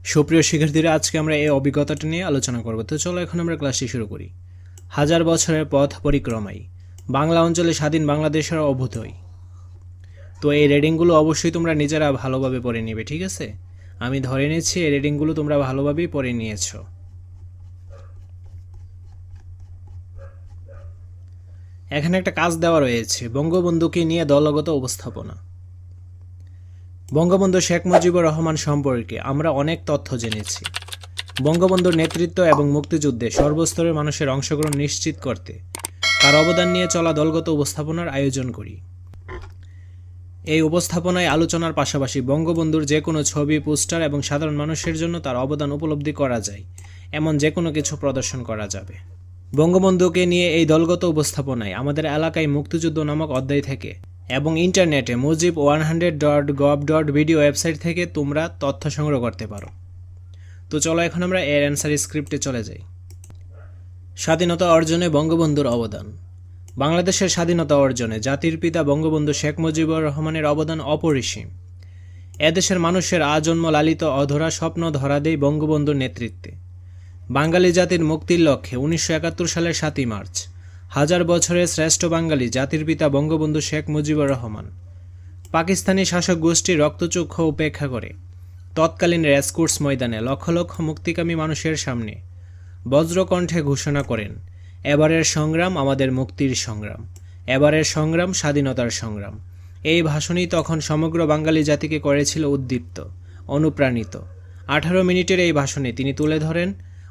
সুপ্রিয় শিক্ষার্থীরা, আজকে আমরা এই অভিজ্ঞতাটা নিয়ে আলোচনা করব। তো চলো এখন আমরা ক্লাসটি শুরু করি। হাজার বছরের পথ পরিক্রমায় বাংলা অঞ্চলে স্বাধীন বাংলাদেশের অভ্যুদয়। তো এই রিডিংগুলো অবশ্যই তোমরা নিজেরা ভালোভাবে পড়ে নেবে, ঠিক আছে? আমি ধরে নিচ্ছি এই রিডিংগুলো তোমরা ভালোভাবেই পড়ে নিয়েছো। এখানে একটা কাজ দেওয়া রয়েছে, বঙ্গবন্ধুকে নিয়ে দলগত উপস্থাপনা। বঙ্গবন্ধু শেখ মুজিবুর রহমান সম্পর্কে আমরা অনেক তথ্য জেনেছি। বঙ্গবন্ধুর নেতৃত্ব এবং মুক্তিযুদ্ধে সর্বস্তরের মানুষের অংশগ্রহণ নিশ্চিত করতে তার অবদান নিয়ে চলা দলগত উপস্থাপনার আয়োজন করি। এই উপস্থাপনায় আলোচনার পাশাপাশি বঙ্গবন্ধুর যে কোনো ছবি, পোস্টার এবং সাধারণ মানুষের জন্য তার অবদান উপলব্ধি করা যায় এমন যে কোনো কিছু প্রদর্শন করা যাবে। বঙ্গবন্ধুকে নিয়ে এই দলগত উপস্থাপনায় আমাদের এলাকায় মুক্তিযুদ্ধ নামক অধ্যায় থেকে এবং ইন্টারনেটে mujib100.gov.video ওয়েবসাইট থেকে তোমরা তথ্য সংগ্রহ করতে পারো। তো চলো এখন আমরা এর অ্যান্সার স্ক্রিপ্টে চলে যাই। স্বাধীনতা অর্জনে বঙ্গবন্ধুর অবদান। বাংলাদেশের স্বাধীনতা অর্জনে জাতির পিতা বঙ্গবন্ধু শেখ মুজিবুর রহমানের অবদান অপরিসীম। এদেশের মানুষের আজন্ম লালিত অধরা স্বপ্ন ধরা দেয় বঙ্গবন্ধুর নেতৃত্বে। বাঙালি জাতির মুক্তির লক্ষ্যে 1971 সালের 7ই মার্চ হাজার বছরের শ্রেষ্ঠ বাঙালি জাতির পিতা বঙ্গবন্ধু শেখ মুজিবুর রহমান পাকিস্তানি শাসক গোষ্ঠীর রক্তচক্ষু উপেক্ষা করে তৎকালীন রেসকোর্স ময়দানে লক্ষ লক্ষ মুক্তিকামী মানুষের সামনে বজ্রকণ্ঠে ঘোষণা করেন, এবারের সংগ্রাম আমাদের মুক্তির সংগ্রাম, এবারের সংগ্রাম স্বাধীনতার সংগ্রাম। এই ভাষণই তখন সমগ্র বাঙালি জাতিকে করেছিল উদ্দীপ্ত, অনুপ্রাণিত। 18 মিনিটের এই ভাষণে তিনি তুলে ধরেন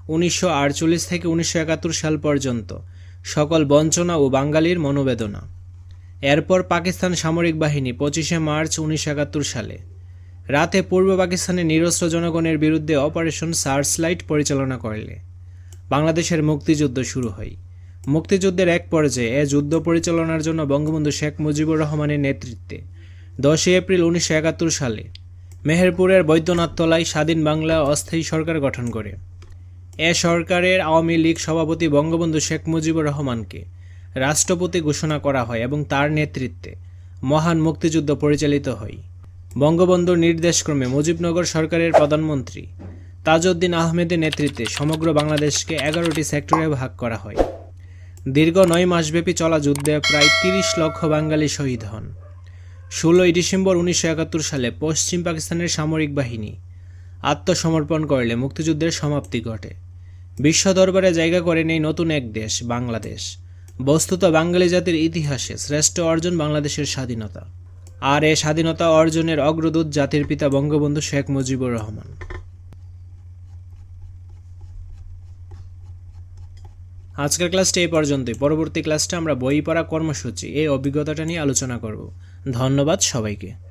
1948 থেকে 1971 সাল পর্যন্ত সকল বঞ্চনা ও বাঙালির মনোবেদনা। এরপর পাকিস্তান সামরিক বাহিনী 25শে মার্চ 1971 সালে রাতে পূর্ব পাকিস্তানের নিরস্ত্র জনগণের বিরুদ্ধে অপারেশন সার্চলাইট পরিচালনা করলে বাংলাদেশের মুক্তিযুদ্ধ শুরু হয়। মুক্তিযুদ্ধের এক পর্যায়ে এ যুদ্ধ পরিচালনার জন্য বঙ্গবন্ধু শেখ মুজিবুর রহমানের নেতৃত্বে 10 এপ্রিল 1971 সালে মেহেরপুরের বৈদ্যনাথতলায় স্বাধীন বাংলা অস্থায়ী সরকার গঠন করে। এ সরকারের আওয়ামী লীগ সভাপতি বঙ্গবন্ধু শেখ মুজিবুর রহমানকে রাষ্ট্রপতি ঘোষণা করা হয় এবং তার নেতৃত্বে মহান মুক্তিযুদ্ধ পরিচালিত হয়। বঙ্গবন্ধুর নির্দেশক্রমে মুজিবনগর সরকারের প্রধানমন্ত্রী তাজউদ্দিন আহমেদের নেতৃত্বে সমগ্র বাংলাদেশকে 11টি সেক্টরে ভাগ করা হয়। দীর্ঘ 9 মাসব্যাপী চলা যুদ্ধে প্রায় 30 লক্ষ বাঙালি শহীদ হন। 16ই ডিসেম্বর 1971 সালে পশ্চিম পাকিস্তানের সামরিক বাহিনী আত্মসমর্পণ করলে মুক্তিযুদ্ধের সমাপ্তি ঘটে। বিশ্ব দরবারে জায়গা করে নেই নতুন এক দেশ, বাংলাদেশ। বস্তুত বাঙালি জাতির ইতিহাসে শ্রেষ্ঠ অর্জন বাংলাদেশের স্বাধীনতা, আর এ স্বাধীনতা অর্জনের অগ্রদূত জাতির পিতা বঙ্গবন্ধু শেখ মুজিবুর রহমান। আজকের ক্লাসটা এই পর্যন্তই। পরবর্তী ক্লাসটা আমরা বই পড়া কর্মসূচি এই অভিজ্ঞতাটা নিয়ে আলোচনা করব। ধন্যবাদ সবাইকে।